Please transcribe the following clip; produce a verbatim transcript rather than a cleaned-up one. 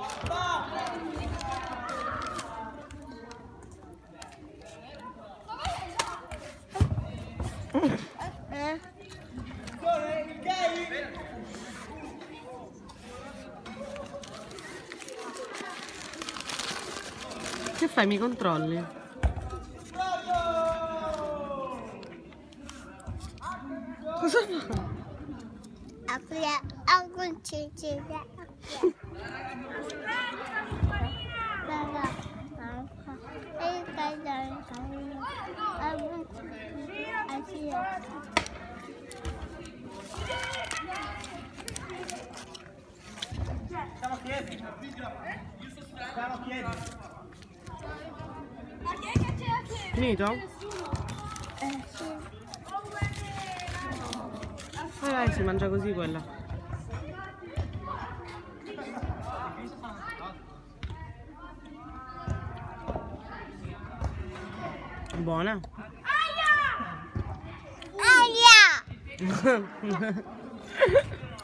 Eh? Che fai, mi controlli? Cosa fa? Apri a concedere. Stiamo a piedi. Stiamo a piedi. Finito? Eh sì. Vai, vai, si mangia così quella. Buona. Aia! Aia!